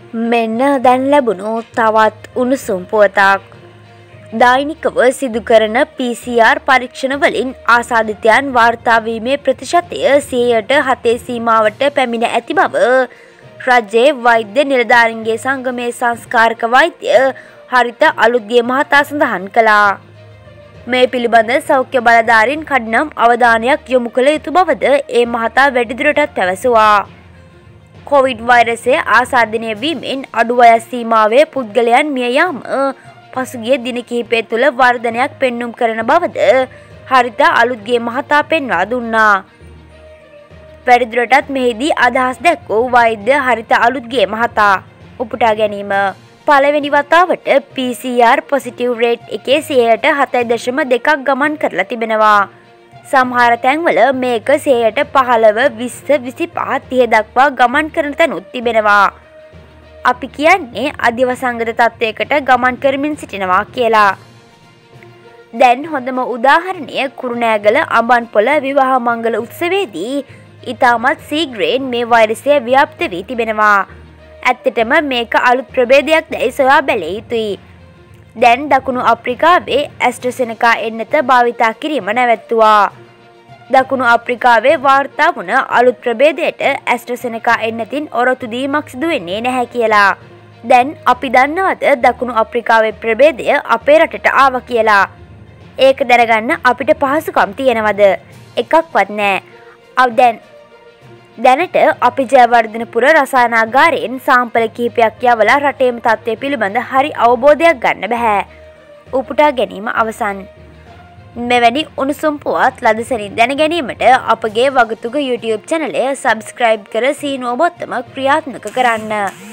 මෙන්න දැන් ලැබුණු තවත් උණුසුම් පුවතක්. දෛනිකව සිදු කරන PCR පරීක්ෂණ වලින් ආසාදිතයන් වාර්තා වීමේ ප්‍රතිශතය 100% සීමාවට පැමිණ ඇති බව රජයේ වෛද්‍ය නිලධාරීන්ගේ සංගමේ සංස්කාරක වෛද්‍ය හරිත අලුත්ගේ මහතා සඳහන් කළා. මේ පිළිබඳ සෞඛ්‍ය බලධාරීන් කඩිනම් අවධානයක් යොමු කළ යුතු බවද ඒ මහතා වැඩිදුරටත් පැවසුවා. කොවිඩ් වෛරසය ආසාදනය වීමෙන් අඩු වයස් සීමාවේ පුද්ගලයන් මිය යාම පසුගිය දින කිහිපය තුළ වර්ධනයක් පෙන්눔 කරන බවද හරිත අලුත්ගේ මහතා පෙන්වා දුන්නා. වැඩිදුරටත් මෙහිදී අදහස් දැක්වූ වෛද්‍ය හරිත අලුත්ගේ මහතා උපුටා ගැනීම පළවෙනි වතාවට PCR පොසිටිව් රේට් එකේ 7.2ක් ගමන් කරලා තිබෙනවා. සමහර තැන්වල මේක 15, 20, 25, 30 දක්වා ගමන් කරන තැනුත් තිබෙනවා. අපි කියන්නේ අධිවසංගත තත්වයකට ගමන් කරමින් සිටිනවා කියලා. දැන් හොඳම උදාහරණය කුරුණෑගල අඹන්පොළ විවාහ මංගල උත්සවයේදී ඉතාමත් සීග්‍රයෙන් මේ වෛරසය ව්‍යාප්ත වී තිබෙනවා. ඇත්තටම මේක අලුත් ප්‍රභේදයක් දැයි සොයා බැලිය යුතුයි. දැන් දකුණු අප්‍රිකාවේ ඇස්ට්‍රසෙනකා එන්නත භාවිතා කිරීම නැවැත්තුවා. දකුණු අප්‍රිකාවේ වාර්තා වුණ අලුත් ප්‍රභේදයට ඇස්ට්‍රසෙනකා එන්නතින් ඔරොත්තු දීමක් සිදු වෙන්නේ නැහැ කියලා. දැන් අපි දන්නවද දකුණු අප්‍රිකාවේ ප්‍රභේදය අපේ රටට ආවා කියලා? ඒක දැනගන්න අපිට පහසුකම් තියෙනවද? එකක්වත් නැහැ. දැනට අපි ජයවර්ධනපුර රසායනාගාරයෙන් සාම්පල කිහිපයක් යවලා රටේම තත්ත්වය පිළිබඳ හරි අවබෝධයක් ගන්න බෑ. උපුටා ගැනීම අවසන්. මෙවැනි උණුසුම් පුවත් ලදසනින් දැන ගැනීමට අපගේ වගතුග YouTube චැනලය සබස්ක්‍රයිබ් කර සීනුව බොත්තම ක්‍රියාත්මක කරන්න.